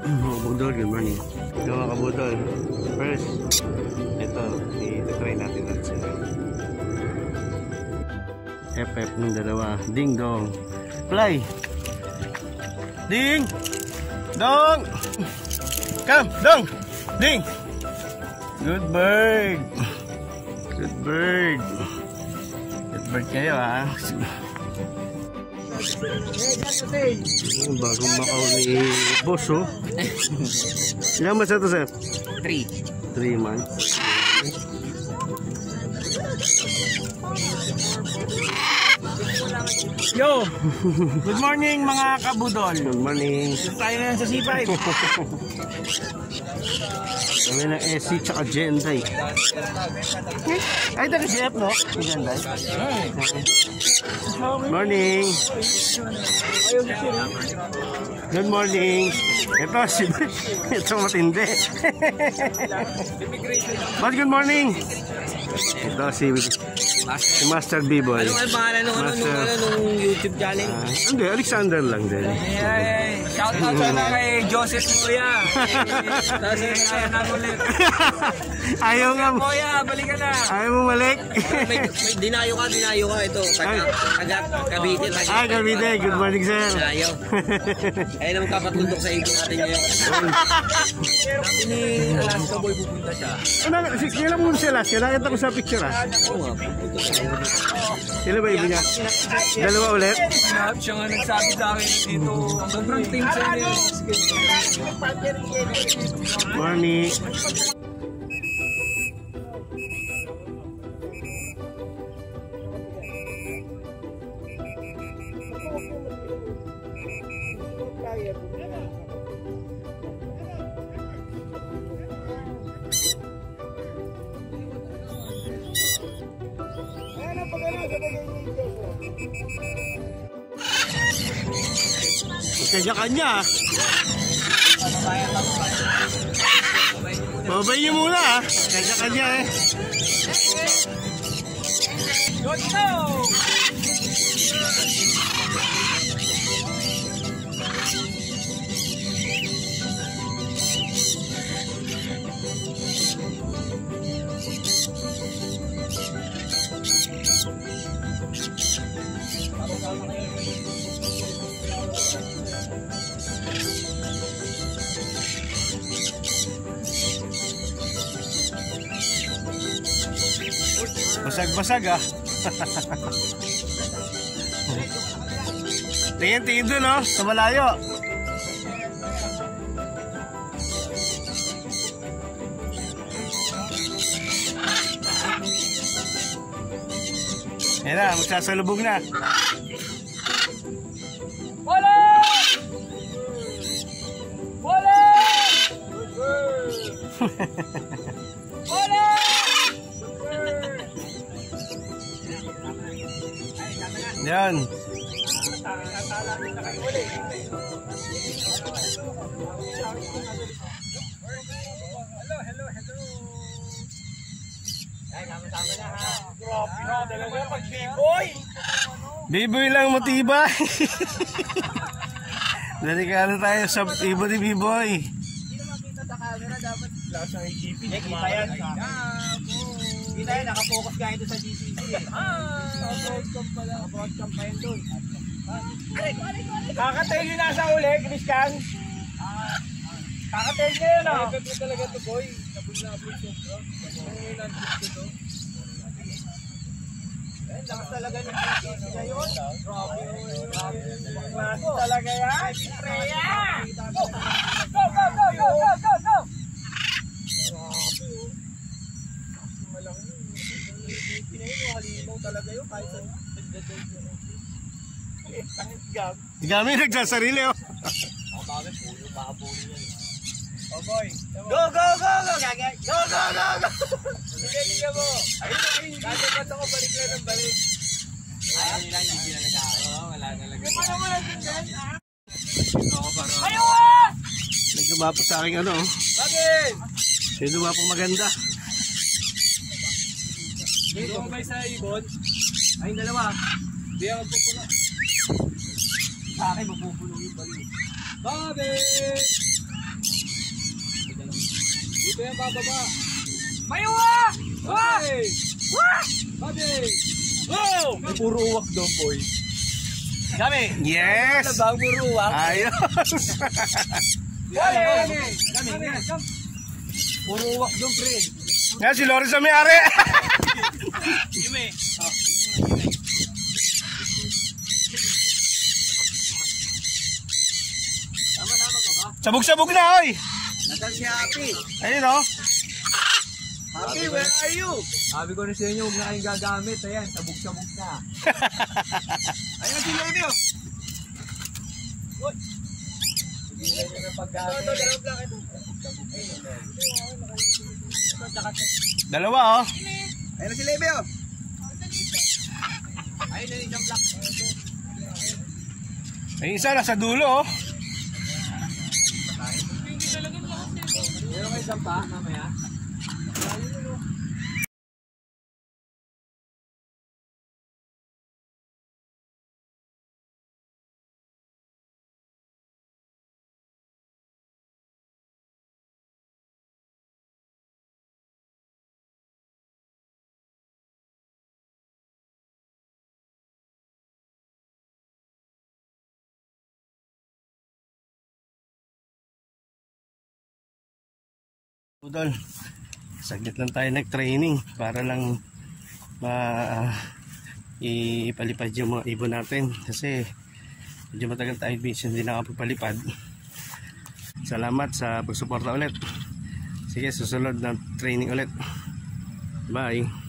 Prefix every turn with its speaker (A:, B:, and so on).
A: Budol, good morning. Ito mga kabudol. First, ito, i-try natin natin sila. FF ng dalawa. Ding dong. Fly! Ding! Dong! Come! Dong! Ding! Good bird! Good bird! Good bird kayo ha. Bagong makaw ni boss oh. Ilang months na ito sir? 3 months.
B: Yo! Good morning mga kabudol.
A: Good morning.
B: Tayo na sa C5.
A: Kami ng SC tsaka Jenday. Ay, taga CF no? Jenday. Morning. Good morning. Ito si ito matindi. But good morning. Ito si Master B-Boy.
B: Anong pangalan nung YouTube channel?
A: Hindi, Alexander lang din.
B: Shout out sana kay Joseph Moya.
A: Ayaw nga.
B: Moya, balik ka na.
A: Ayaw mo balik?
B: May dinayo ka ito. Cavite.
A: Ay, Cavite. Good morning, sir.
B: Dinayo. Ayun naman kapatundok sa ego natin ngayon. Sabi ni Alaska Boy pupunta siya.
A: Kailan mo siya last? Nakita ko sa picture ah. Sila ba iba niya? Dalawa ulit?
B: Siya nga nagsabi sa akin dito. Sobrang team siya niya.
A: Morning. Kanya-kanya. Babay niyo muna ah. Kanya-kanya eh.
B: Let's go!
A: Basag-basag ah. Tingin-tingin doon oh, sa malayo. Yan na, magsasalubog na.
B: Wala! Wala! Wala!
A: Yan.
B: Hello. Ay, sama-sama na ha. Grabe na, talaga pag B-boy.
A: B-boy lang matibay. Delikado tayo sa iba ni B-boy.
B: Hindi naman kita sa camera, dapat lakas ng AGP. Kita yan. Kita yan, nakapokus ka ito sa GCC eh. Broadcam pala. Broadcam pa yun doon. Kakatail yun nasa uli, Christian. Kakatail nyo yun ah. Kakatail na talaga ito boy. Nabul-nabul sobra. Ang nandito ito. Lakas talaga ng GCC na yun. Grabe. Lakas talaga yan. Freya! Go! Halimaw talaga yun kahit sa
A: Kami nagsasarili oh.
B: bakit pulo pahabuli yan oh boy go sige mo ayun kasi ko balik lang ng balik ayaw nila hindi na nagkakaroon wala talaga ayaw
A: May dumapo sa akin ano oh.
B: Bakit?
A: Sino ba pong maganda?
B: Dito ba sa ibon? Ay, dalawa. Di ako pupuno. Sa akin, mapupuno yung bali. Bobby! Dito yan bababa. Mayuwa! Wah! Wah! Babi! Wow! May puro uwak doon, boy. Kami!
A: Yes!
B: Labang puro uwak.
A: Ayos!
B: Kami! Puro uwak doon, pre.
A: Yan, si Loris ang may-ari.
B: Yume. Sama-sama ka ba?
A: Sabog-sabog na, oy!
B: Nasaan si Happy?
A: Ayun, oh.
B: Happy, where are you? Sabi ko na sa inyo, huwag na kayong gagamit. Ayan, sabog-sabog na. Ayan si Lady, oh. Uy! Hindi na nyo na paggamit.
A: Dalawa, oh.
B: Ayan na si Lady, oh. Ayun na yung black.
A: Ay, isa na sa dulo, oh.
B: Meron kayo dampa, mamaya?
A: Udol, saglit lang tayo nag-training para lang ipalipad yung mga ibon natin kasi medyo matagal tayo busy, hindi nakapagpalipad. Salamat sa pagsuporta ulit. Sige, susunod na training ulit. Bye.